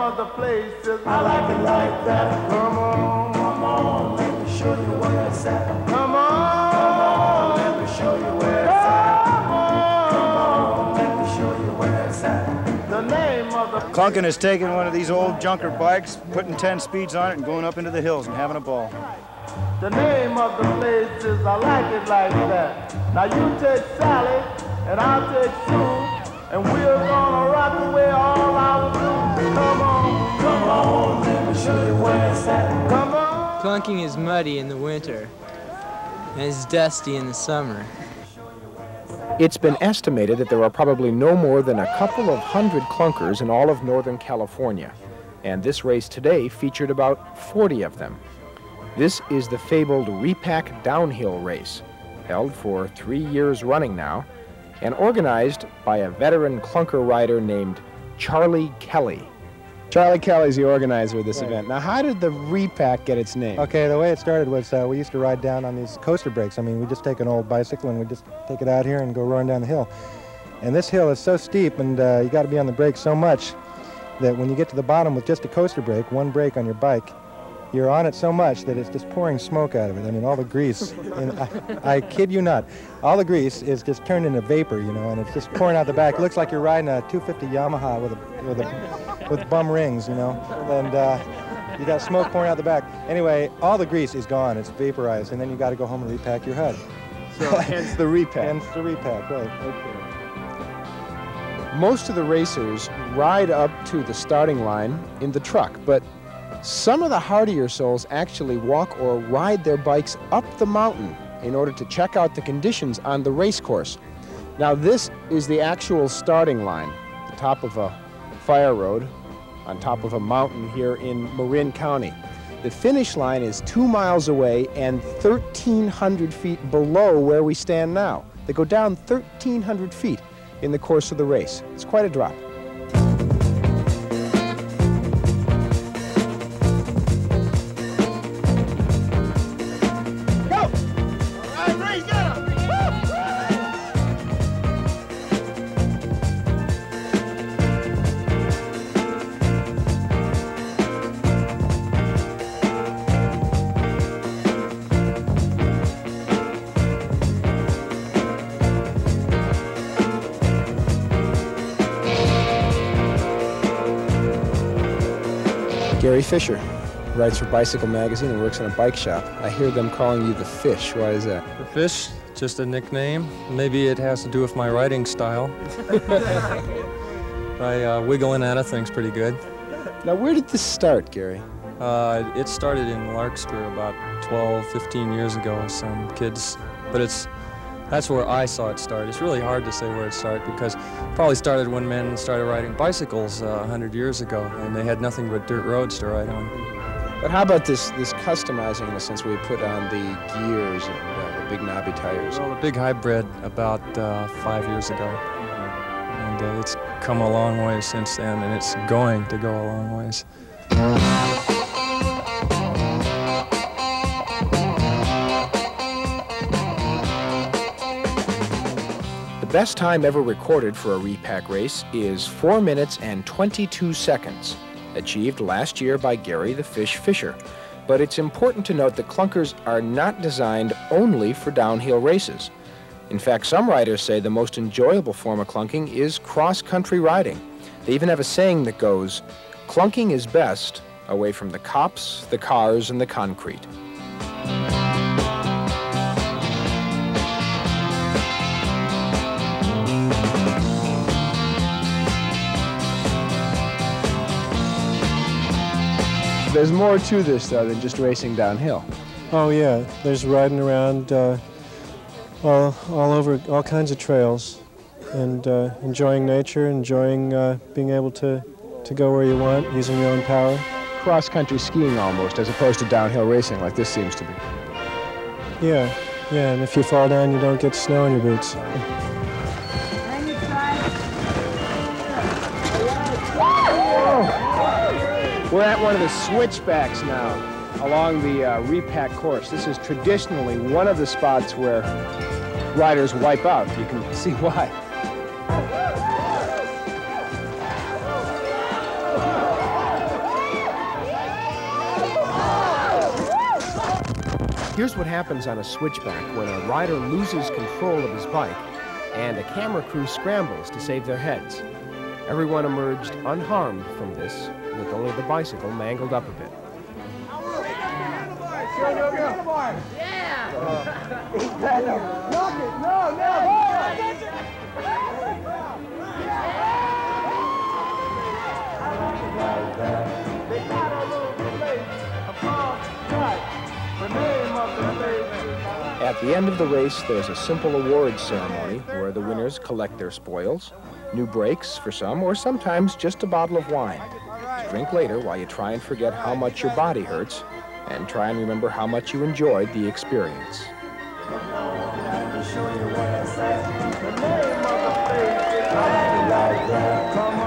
of the place is I like it like that. Come on, let me show you where it's at. Come on, let me show you where it's at. Come on, let me show you where it's at. The name of the Klunking is taking one of these old junker bikes, putting 10 speeds on it, and going up into the hills and having a ball. The name of the place is I like it like that. Now you take Sally, and I'll take Sue, and we're gonna rock away all our blues. Come on, let me show you where it's at. Come on. Klunking is muddy in the winter, and it's dusty in the summer. It's been estimated that there are probably no more than a couple of hundred clunkers in all of Northern California, and this race today featured about 40 of them. This is the fabled Repack Downhill Race, held for 3 years running now, and organized by a veteran clunker rider named Charlie Kelly. Charlie Kelly's the organizer of this event. Now, how did the Repack get its name? Okay, the way it started was we used to ride down on these coaster brakes. I mean, we just take an old bicycle and we just take it out here and go run down the hill. And this hill is so steep, and you got to be on the brakes so much that when you get to the bottom with just a coaster brake, one brake on your bike, you're on it so much that it's just pouring smoke out of it. I mean, all the grease, and I kid you not, all the grease is just turned into vapor, you know, and it's just pouring out the back. It looks like you're riding a 250 Yamaha with bum rings, you know, and you got smoke pouring out the back. Anyway, all the grease is gone. It's vaporized, and then you got to go home and repack your HUD. So hence the Repack. Hence the Repack, right. Okay. Most of the racers ride up to the starting line in the truck, but some of the hardier souls actually walk or ride their bikes up the mountain in order to check out the conditions on the race course. Now, this is the actual starting line, the top of a fire road on top of a mountain here in Marin County. The finish line is 2 miles away and 1,300 feet below where we stand now. They go down 1,300 feet in the course of the race. It's quite a drop. Gary Fisher writes for Bicycle Magazine and works in a bike shop. I hear them calling you the Fish. Why is that? The Fish, just a nickname. Maybe it has to do with my writing style. I wiggle in and out of things pretty good. Now, where did this start, Gary? It started in Larkspur about 12, 15 years ago with some kids, but that's where I saw it start. It's really hard to say where it started because it probably started when men started riding bicycles 100 years ago, and they had nothing but dirt roads to ride on. But how about this customizing in the sense where you put on the gears and the big knobby tires? Well, the big hybrid about 5 years ago, and it's come a long way since then, and it's going to go a long ways. The best time ever recorded for a Repack race is 4 minutes and 22 seconds, achieved last year by Gary the Fish Fisher. But it's important to note that clunkers are not designed only for downhill races. In fact, some riders say the most enjoyable form of clunking is cross-country riding. They even have a saying that goes, "Clunking is best away from the cops, the cars, and the concrete." There's more to this, though, than just racing downhill. Oh, yeah. There's riding around all over, all kinds of trails, and enjoying nature, enjoying being able to go where you want, using your own power. Cross-country skiing almost, as opposed to downhill racing like this seems to be. Yeah, and if you fall down, you don't get snow in your boots. We're at one of the switchbacks now along the Repack course. This is traditionally one of the spots where riders wipe out. You can see why. Here's what happens on a switchback when a rider loses control of his bike and a camera crew scrambles to save their heads. Everyone emerged unharmed from this, with only the bicycle mangled up a bit. At the end of the race, there's a simple awards ceremony where the winners collect their spoils, new brakes for some, or sometimes just a bottle of wine. Drink later while you try and forget how much your body hurts and try and remember how much you enjoyed the experience. Come on.